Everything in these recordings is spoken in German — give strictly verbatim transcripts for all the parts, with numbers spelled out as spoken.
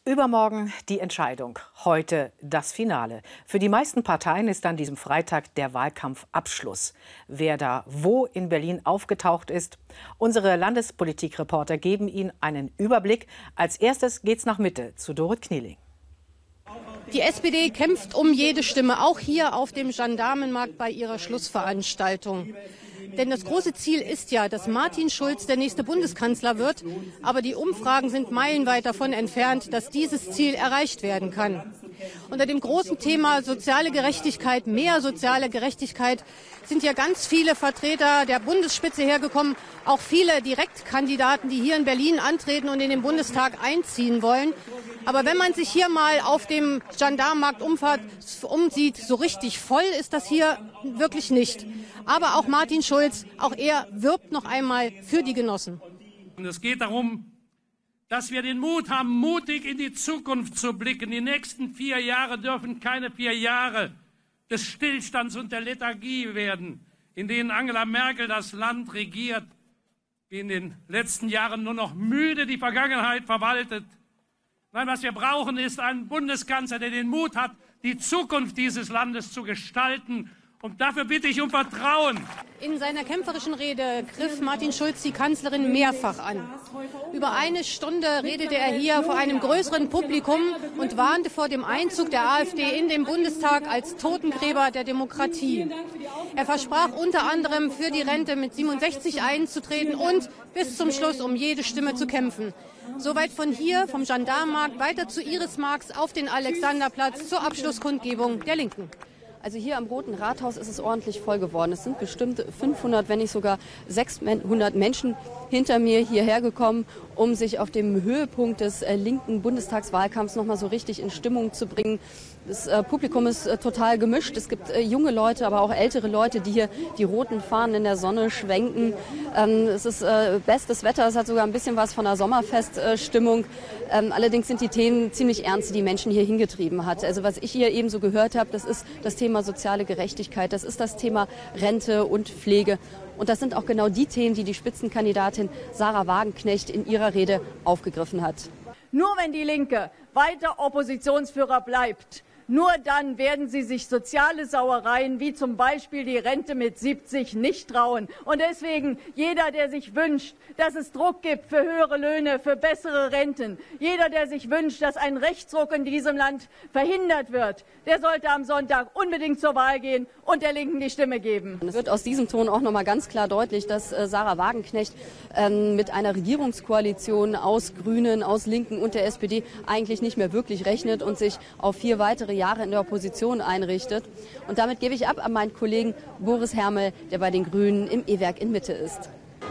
Übermorgen die Entscheidung, heute das Finale. Für die meisten Parteien ist an diesem Freitag der Wahlkampfabschluss. Wer da wo in Berlin aufgetaucht ist, unsere Landespolitikreporter geben Ihnen einen Überblick. Als erstes geht's nach Mitte zu Dorit Knieling. Die S P D kämpft um jede Stimme, auch hier auf dem Gendarmenmarkt bei ihrer Schlussveranstaltung. Denn das große Ziel ist ja, dass Martin Schulz der nächste Bundeskanzler wird. Aber die Umfragen sind meilenweit davon entfernt, dass dieses Ziel erreicht werden kann. Unter dem großen Thema soziale Gerechtigkeit, mehr soziale Gerechtigkeit, sind ja ganz viele Vertreter der Bundesspitze hergekommen. Auch viele Direktkandidaten, die hier in Berlin antreten und in den Bundestag einziehen wollen. Aber wenn man sich hier mal auf dem Gendarmenmarkt umsieht, so richtig voll ist das hier wirklich nicht. Aber auch Martin Schulz, auch er wirbt noch einmal für die Genossen. Und es geht darum, dass wir den Mut haben, mutig in die Zukunft zu blicken. Die nächsten vier Jahre dürfen keine vier Jahre des Stillstands und der Lethargie werden, in denen Angela Merkel das Land regiert, wie in den letzten Jahren nur noch müde die Vergangenheit verwaltet. Nein, was wir brauchen, ist einen Bundeskanzler, der den Mut hat, die Zukunft dieses Landes zu gestalten. Und dafür bitte ich um Vertrauen. In seiner kämpferischen Rede griff Martin Schulz die Kanzlerin mehrfach an. Über eine Stunde redete er hier vor einem größeren Publikum und warnte vor dem Einzug der AfD in den Bundestag als Totengräber der Demokratie. Er versprach unter anderem, für die Rente mit siebenundsechzig einzutreten und bis zum Schluss um jede Stimme zu kämpfen. Soweit von hier, vom Gendarmenmarkt, weiter zu Iris Marx auf den Alexanderplatz zur Abschlusskundgebung der Linken. Also hier am Roten Rathaus ist es ordentlich voll geworden. Es sind bestimmt fünfhundert, wenn nicht sogar sechshundert Menschen hinter mir hierher gekommen, um sich auf dem Höhepunkt des äh, linken Bundestagswahlkampfs noch mal so richtig in Stimmung zu bringen. Das äh, Publikum ist äh, total gemischt. Es gibt äh, junge Leute, aber auch ältere Leute, die hier die roten Fahnen in der Sonne schwenken. Ähm, es ist äh, bestes Wetter, es hat sogar ein bisschen was von einer Sommerfeststimmung. Äh, ähm, allerdings sind die Themen ziemlich ernst, die die Menschen hier hingetrieben hat. Also was ich hier eben so gehört habe, das ist das Thema soziale Gerechtigkeit, das ist das Thema Rente und Pflege. Und das sind auch genau die Themen, die die Spitzenkandidatin Sahra Wagenknecht in ihrer Rede aufgegriffen hat. Nur wenn die Linke weiter Oppositionsführer bleibt, nur dann werden sie sich soziale Sauereien wie zum Beispiel die Rente mit siebzig nicht trauen. Und deswegen, jeder, der sich wünscht, dass es Druck gibt für höhere Löhne, für bessere Renten, jeder, der sich wünscht, dass ein Rechtsruck in diesem Land verhindert wird, der sollte am Sonntag unbedingt zur Wahl gehen und der Linken die Stimme geben. Es wird aus diesem Ton auch noch mal ganz klar deutlich, dass äh, Sahra Wagenknecht ähm, mit einer Regierungskoalition aus Grünen, aus Linken und der S P D eigentlich nicht mehr wirklich rechnet und sich auf vier weitere Jahre in der Opposition einrichtet. Und damit gebe ich ab an meinen Kollegen Boris Hermel, der bei den Grünen im E-Werk in Mitte ist.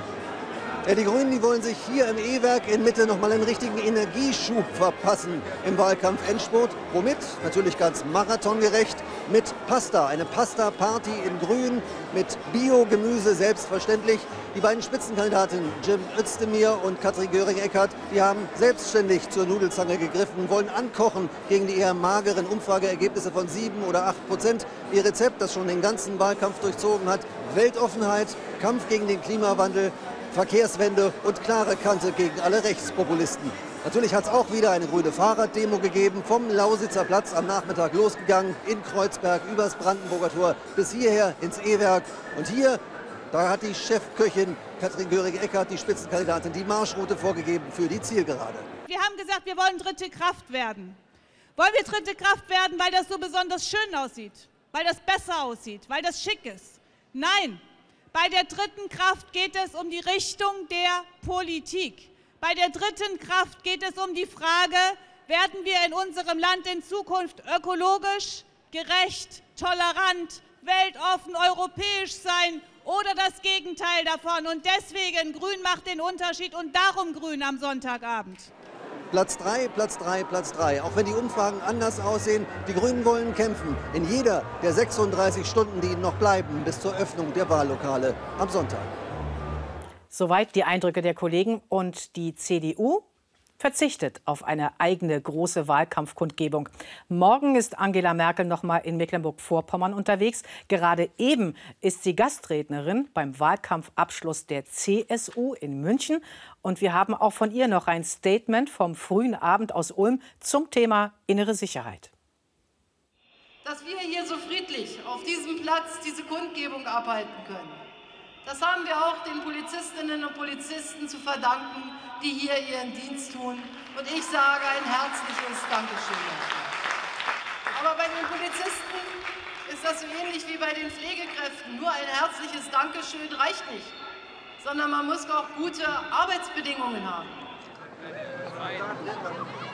Ja, die Grünen, die wollen sich hier im E-Werk in Mitte noch mal einen richtigen Energieschub verpassen im Wahlkampf-Endspurt. Womit? Natürlich ganz marathongerecht mit Pasta. Eine Pasta-Party in Grün mit Bio-Gemüse, selbstverständlich. Die beiden Spitzenkandidatinnen Jim Özdemir und Katrin Göring-Eckardt, die haben selbstständig zur Nudelzange gegriffen, wollen ankochen gegen die eher mageren Umfrageergebnisse von sieben oder acht Prozent. Ihr Rezept, das schon den ganzen Wahlkampf durchzogen hat: Weltoffenheit, Kampf gegen den Klimawandel, Verkehrswende und klare Kante gegen alle Rechtspopulisten. Natürlich hat es auch wieder eine grüne Fahrraddemo gegeben, vom Lausitzer Platz am Nachmittag losgegangen, in Kreuzberg, übers Brandenburger Tor bis hierher ins E-Werk. Und hier, da hat die Chefköchin Katrin Göring-Eckardt, die Spitzenkandidatin, die Marschroute vorgegeben für die Zielgerade. Wir haben gesagt, wir wollen dritte Kraft werden. Wollen wir dritte Kraft werden, weil das so besonders schön aussieht, weil das besser aussieht, weil das schick ist? Nein. Bei der dritten Kraft geht es um die Richtung der Politik. Bei der dritten Kraft geht es um die Frage, werden wir in unserem Land in Zukunft ökologisch, gerecht, tolerant, weltoffen, europäisch sein oder das Gegenteil davon? Und deswegen, Grün macht den Unterschied und darum Grün am Sonntagabend. Platz drei, Platz drei, Platz drei. Auch wenn die Umfragen anders aussehen, die Grünen wollen kämpfen. In jeder der sechsunddreißig Stunden, die ihnen noch bleiben, bis zur Öffnung der Wahllokale am Sonntag. Soweit die Eindrücke der Kollegen. Und die C D U verzichtet auf eine eigene große Wahlkampfkundgebung. Morgen ist Angela Merkel noch mal in Mecklenburg-Vorpommern unterwegs. Gerade eben ist sie Gastrednerin beim Wahlkampfabschluss der C S U in München. Und wir haben auch von ihr noch ein Statement vom frühen Abend aus Ulm zum Thema innere Sicherheit. Dass wir hier so friedlich auf diesem Platz diese Kundgebung abhalten können, das haben wir auch den Polizistinnen und Polizisten zu verdanken, die hier ihren Dienst tun. Und ich sage ein herzliches Dankeschön dafür. Aber bei den Polizisten ist das so ähnlich wie bei den Pflegekräften. Nur ein herzliches Dankeschön reicht nicht, sondern man muss auch gute Arbeitsbedingungen haben.